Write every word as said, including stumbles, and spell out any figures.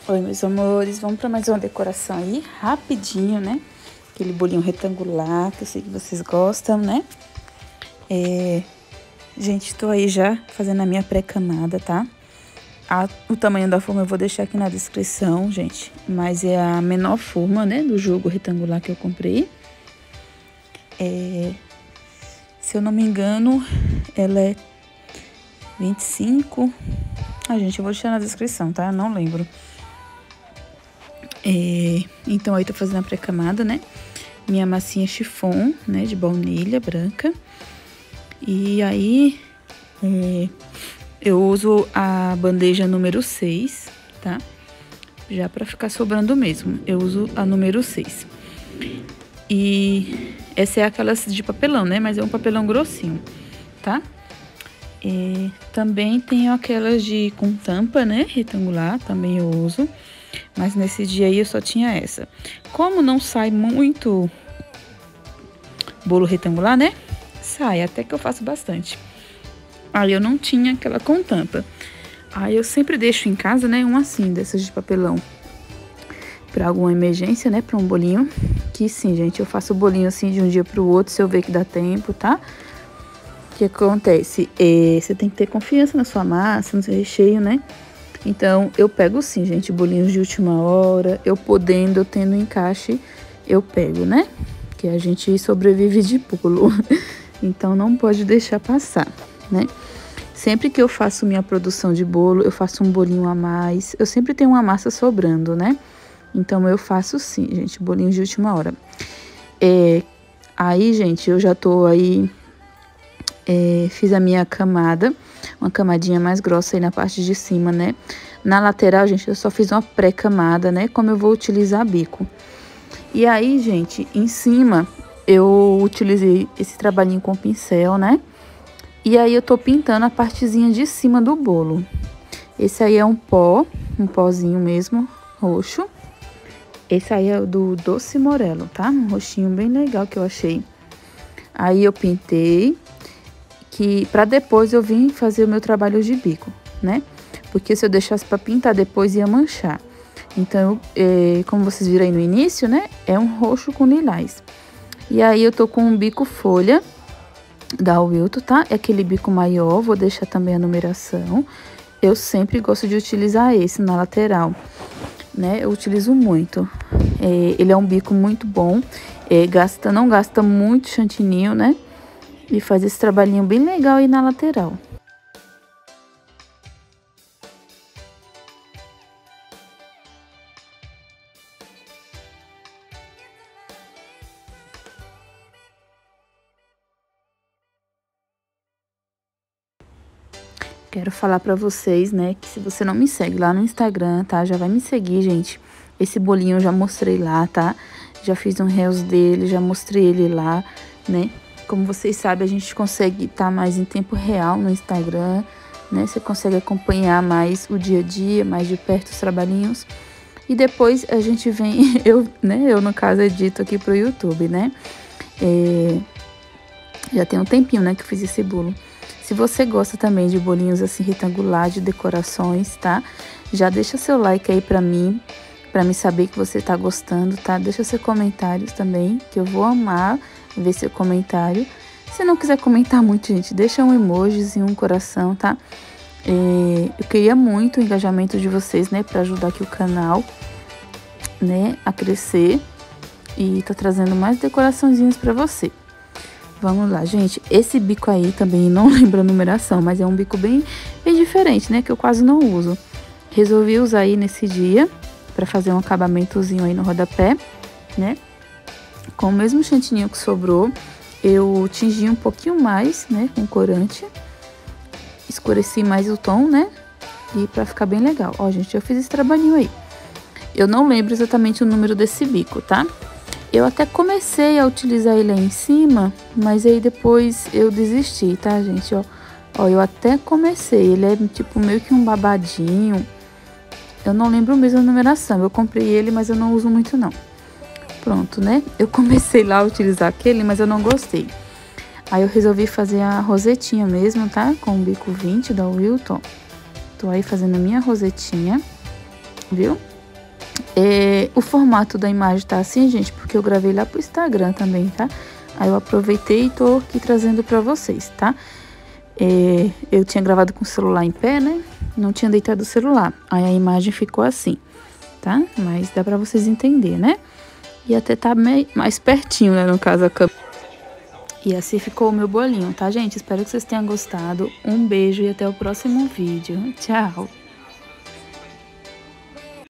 Oi, meus amores, vamos para mais uma decoração aí, rapidinho, né? Aquele bolinho retangular, que eu sei que vocês gostam, né? É... Gente, tô aí já fazendo a minha pré-camada, tá? A... O tamanho da forma eu vou deixar aqui na descrição, gente. Mas é a menor forma, né, do jogo retangular que eu comprei. É... Se eu não me engano, ela é vinte e cinco... Ah, gente, eu vou deixar na descrição, tá? Não lembro. É, então, aí tô fazendo a pré-camada, né? Minha massinha chiffon, né? De baunilha branca. E aí, é, eu uso a bandeja número seis, tá? Já pra ficar sobrando mesmo. Eu uso a número seis. E essa é aquelas de papelão, né? Mas é um papelão grossinho, tá? É, também tenho aquelas de com tampa, né? Retangular, também eu uso. Mas nesse dia aí eu só tinha essa. Como não sai muito bolo retangular, né? Sai, até que eu faço bastante. Aí eu não tinha aquela com tampa. Aí eu sempre deixo em casa, né? Um assim, dessas de papelão. Pra alguma emergência, né? Pra um bolinho. Que sim, gente, eu faço o bolinho assim de um dia pro outro, se eu ver que dá tempo, tá? O que acontece? É, você tem que ter confiança na sua massa, no seu recheio, né? Então, eu pego sim, gente, bolinhos de última hora. Eu podendo, eu tendo encaixe, eu pego, né? Que a gente sobrevive de bolo. Então, não pode deixar passar, né? Sempre que eu faço minha produção de bolo, eu faço um bolinho a mais. Eu sempre tenho uma massa sobrando, né? Então, eu faço sim, gente, bolinhos de última hora. É, aí, gente, eu já tô aí... É, fiz a minha camada, uma camadinha mais grossa aí na parte de cima, né? Na lateral, gente, eu só fiz uma pré-camada, né? Como eu vou utilizar bico. E aí, gente, em cima, eu utilizei esse trabalhinho com pincel, né? E aí, eu tô pintando a partezinha de cima do bolo. Esse aí é um pó, um pozinho mesmo, roxo. Esse aí é do Doce Morelo, tá? Um roxinho bem legal que eu achei. Aí, eu pintei... que para depois eu vim fazer o meu trabalho de bico, né? Porque se eu deixasse para pintar depois ia manchar. Então, é, como vocês viram aí no início, né? É um roxo com lilás. E aí eu tô com um bico folha da Wilton, tá? É aquele bico maior, vou deixar também a numeração. Eu sempre gosto de utilizar esse na lateral, né? Eu utilizo muito. É, ele é um bico muito bom, é, gasta, não gasta muito chantininho, né? E faz esse trabalhinho bem legal aí na lateral. Quero falar pra vocês, né, que se você não me segue lá no Instagram, tá? Já vai me seguir, gente. Esse bolinho eu já mostrei lá, tá? Já fiz um reels dele, já mostrei ele lá, né? Como vocês sabem, a gente consegue estar mais em tempo real no Instagram, né? Você consegue acompanhar mais o dia a dia, mais de perto os trabalhinhos. E depois a gente vem, eu, né? Eu, no caso, edito aqui pro YouTube, né? É, já tem um tempinho, né, que eu fiz esse bolo. Se você gosta também de bolinhos assim retangular, de decorações, tá? Já deixa seu like aí pra mim, pra me saber que você tá gostando, tá? Deixa seus comentários também, que eu vou amar ver seu comentário. Se não quiser comentar muito, gente, deixa um emojizinho, um coração, tá? É, eu queria muito o engajamento de vocês, né? Pra ajudar aqui o canal, né? A crescer. E tá trazendo mais decoraçõezinhas pra você. Vamos lá, gente. Esse bico aí também não lembro a numeração, mas é um bico bem, bem diferente, né? Que eu quase não uso. Resolvi usar aí nesse dia pra fazer um acabamentozinho aí no rodapé, né? Com o mesmo chantininho que sobrou, eu tingi um pouquinho mais, né, com corante. Escureci mais o tom, né, e pra ficar bem legal. Ó, gente, eu fiz esse trabalhinho aí. Eu não lembro exatamente o número desse bico, tá? Eu até comecei a utilizar ele aí em cima, mas aí depois eu desisti, tá, gente? Ó, ó, eu até comecei, ele é tipo meio que um babadinho. Eu não lembro mesmo a numeração, eu comprei ele, mas eu não uso muito não. Pronto, né? Eu comecei lá a utilizar aquele, mas eu não gostei. Aí eu resolvi fazer a rosetinha mesmo, tá? Com o bico vinte da Wilton. Tô aí fazendo a minha rosetinha, viu? É, o formato da imagem tá assim, gente, porque eu gravei lá pro Instagram também, tá? Aí eu aproveitei e tô aqui trazendo pra vocês, tá? É, eu tinha gravado com o celular em pé, né? Não tinha deitado o celular. Aí a imagem ficou assim, tá? Mas dá pra vocês entenderem, né? E até tá meio, mais pertinho, né? No caso, a câmera. E assim ficou o meu bolinho, tá, gente? Espero que vocês tenham gostado. Um beijo e até o próximo vídeo. Tchau!